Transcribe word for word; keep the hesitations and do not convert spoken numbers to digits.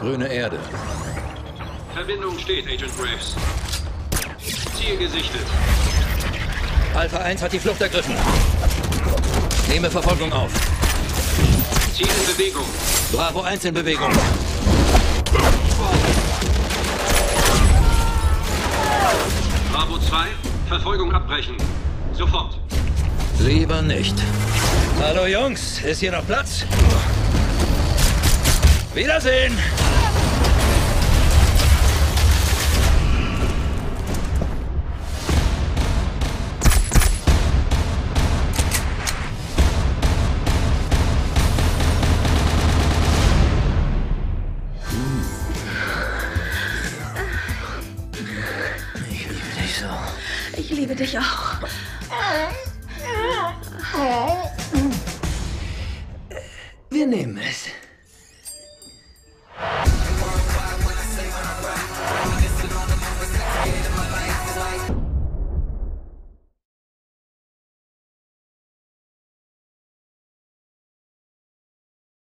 Grüne Erde. Verbindung steht, Agent Graves. Ziel gesichtet. Alpha eins hat die Flucht ergriffen. Nehme Verfolgung auf. Ziel in Bewegung. Bravo eins in Bewegung. Bravo zwei, Verfolgung abbrechen. Sofort. Lieber nicht. Hallo Jungs, ist hier noch Platz? Wiedersehen! Ich liebe dich so. Ich liebe dich auch. Wir nehmen es.